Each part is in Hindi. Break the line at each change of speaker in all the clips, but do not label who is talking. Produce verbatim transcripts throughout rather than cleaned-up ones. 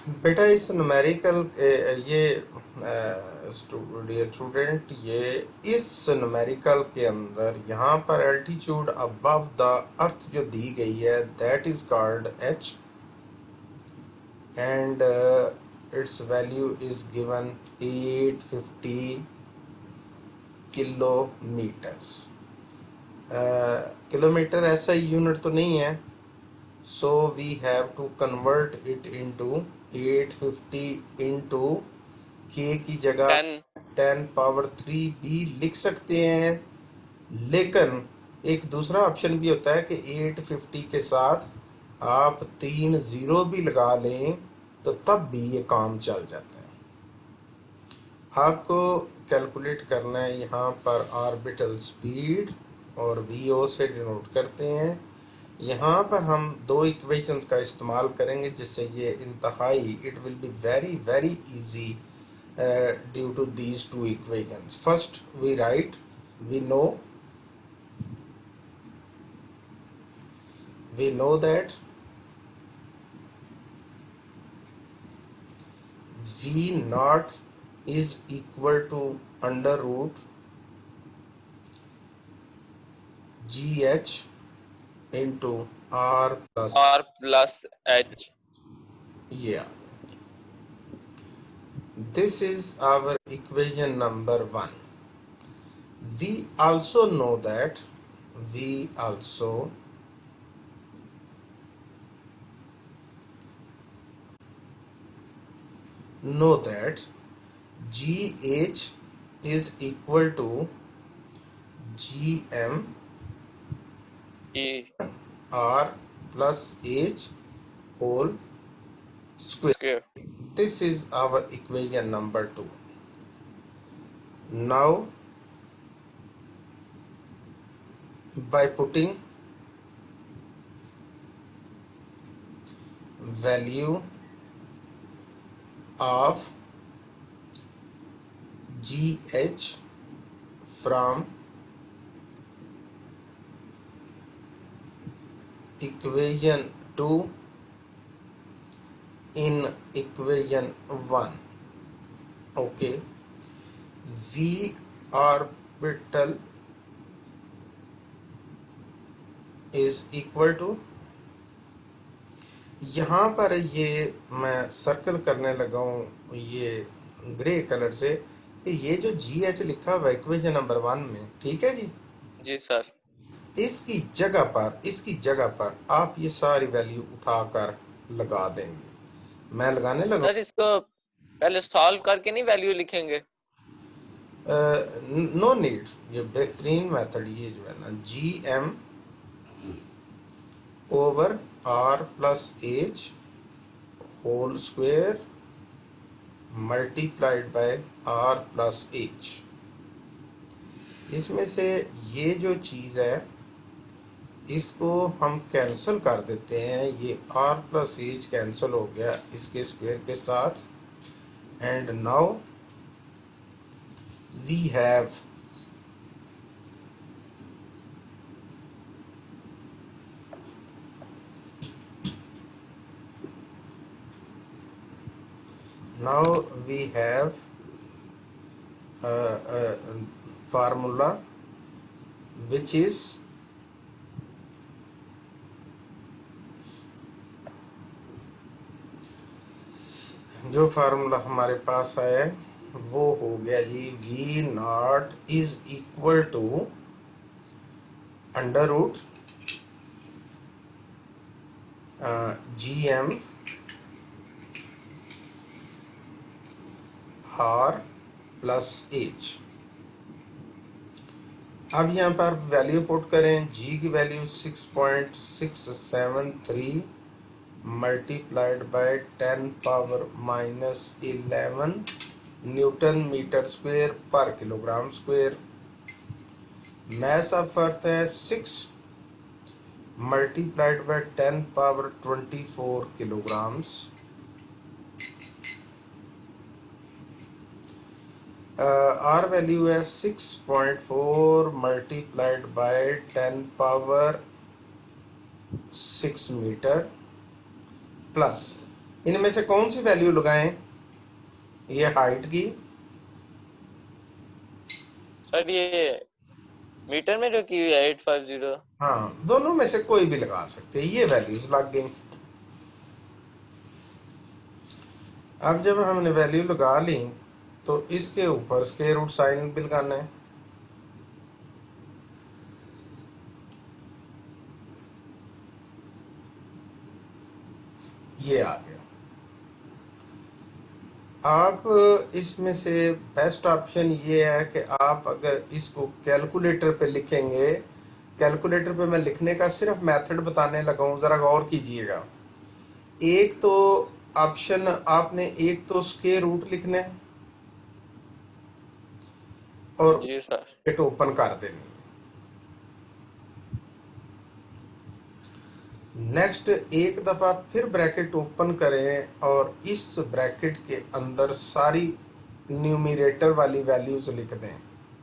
बेटा इस न्यूमेरिकल ये स्टूडेंट ये इस न्यूमेरिकल के अंदर यहाँ पर एल्टीट्यूड अबव द अर्थ जो दी गई है that is called H and its value is given at fifty kilometers. Kilometer ऐसा यूनिट तो नहीं है, so we have to convert it into at fifty into k की जगह
टेन
टेन पावर थ्री भी लिख सकते हैं, लेकिन एक दूसरा ऑप्शन भी होता है कि एट फिफ्टी के साथ आप तीन ज़ीरो भी लगा लें तो तब भी ये काम चल जाता है। आपको कैलकुलेट करना है यहाँ पर ऑर्बिटल स्पीड और वी ओ से डिनोट करते हैं। यहाँ पर हम दो इक्वेशंस का इस्तेमाल करेंगे जिससे ये इंतहाई it will be very very easy due to these two equations. First we write we know we know that v naught is equal to under root gh into r plus
R plus H.
yeah. This is our equation number one. We also know that we also know that gh is equal to gm r plus h whole square.
Square.
This is our equation number two. Now by putting value of gh from equation two in equation one, okay, v orbital is equal to, यहाँ पर ये मैं सर्कल करने लगा हूँ ये ग्रे कलर से कि ये जो जी एच लिखा हुआ इक्वेशन नंबर वन में, ठीक है जी,
जी सर।
इसकी जगह पर इसकी जगह पर आप ये सारी वैल्यू उठाकर लगा देंगे। मैं लगाने लगा
सर इसको पहले सॉल्व करके नहीं वैल्यू लिखेंगे?
नो नीड, ये बेहतरीन मेथड ये जो है ना, G M over R plus H whole square multiplied by R plus H. इसमें से ये जो चीज़ है इसको हम कैंसिल कर देते हैं, ये आर प्लस एच कैंसिल हो गया इसके स्क्वायर के साथ, and now we have now we have a, a formula which is जो फार्मूला हमारे पास आया वो हो गया G V naught is equal to under root G M R plus H. अब यहाँ पर वैल्यू पुट करें, जी की value six point six seven three multiplied by ten power minus eleven newton meter square per kilogram square. Mass of earth है six multiplied by ten power twenty four kilograms. R value है six point four multiplied by ten power six metre plus इनमें से कौन सी वैल्यू लगाएं? ये हाइट की,
सर ये मीटर में जो की हुई है एट फाइव जीरो।
हाँ दोनों में से कोई भी लगा सकते हैं, ये वैल्यूज लग गई। अब जब हमने वैल्यू लगा ली तो इसके ऊपर स्क्वायर रूट साइन भी लगाना है। ये आ गया। आप इसमें से बेस्ट ऑप्शन ये है कि आप अगर इसको कैलकुलेटर पे लिखेंगे, कैलकुलेटर पे मैं लिखने का सिर्फ मेथड बताने लगा हूँ, ज़रा गौर कीजिएगा। एक तो ऑप्शन आपने एक तो स्क्वायर रूट लिखना है और
जी सर।
ब्रैकेट ओपन कर देनी है। नेक्स्ट एक दफ़ा फिर ब्रैकेट ओपन करें और इस ब्रैकेट के अंदर सारी न्यूमरेटर वाली वैल्यूज लिख दें,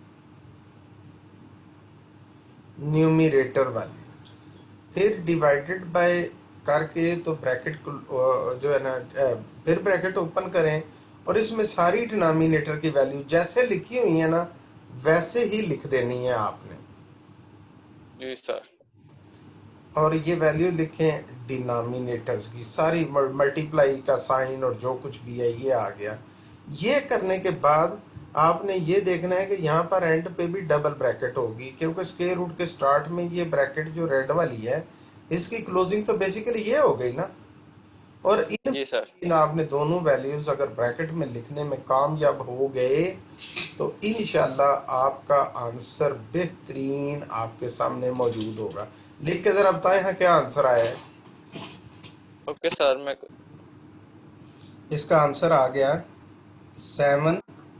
न्यूमरेटर वाली, फिर डिवाइडेड बाय करके तो ब्रैकेट जो है ना, फिर ब्रैकेट ओपन करें और इसमें सारी डिनोमिनेटर की वैल्यू जैसे लिखी हुई है ना वैसे ही लिख देनी है आपने।
जी सर।
और ये वैल्यू लिखें डिनोमिनेटर्स की सारी, मल्टीप्लाई का साइन और जो कुछ भी है ये आ गया। ये करने के बाद आपने ये देखना है कि यहाँ पर एंड पे भी डबल ब्रैकेट होगी, क्योंकि स्क्वायर रूट के स्टार्ट में ये ब्रैकेट जो रेड वाली है इसकी क्लोजिंग तो बेसिकली ये हो गई ना। और इन
जी सर।
इन आपने दोनों वैल्यूज अगर ब्रैकेट में लिखने में कामयाब हो गए तो इंशाल्लाह आपका आंसर बेहतरीन आपके सामने मौजूद होगा। लिख के जरा बताएं हाँ क्या आंसर आया है।
Okay sir. मैं
इसका आंसर आ गया seven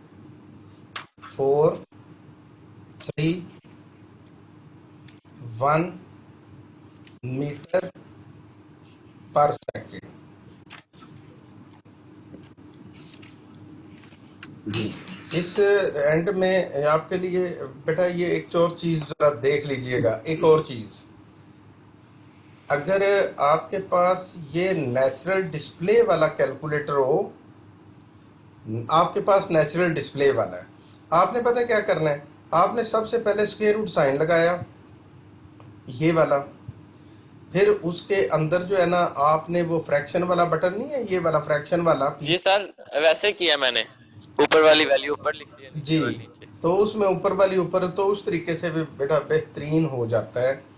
four three one metre पर सेकेंड। इस एंड में आपके लिए बेटा ये एक और चीज जरा देख लीजिएगा, एक और चीज, अगर आपके पास ये नेचुरल डिस्प्ले वाला कैलकुलेटर हो, आपके पास नेचुरल डिस्प्ले वाला है, आपने पता क्या करना है, आपने सबसे पहले स्क्वायर रूट साइन लगाया ये वाला, फिर उसके अंदर जो है ना आपने वो फ्रैक्शन वाला बटन नहीं है, ये वाला फ्रैक्शन वाला
जी सर वैसे किया मैंने, ऊपर वाली वैल्यू ऊपर लिख दी है, नीचे
जी,
वाली नीचे।
तो उसमें ऊपर वाली ऊपर, तो उस तरीके से भी बेटा बेहतरीन हो जाता है।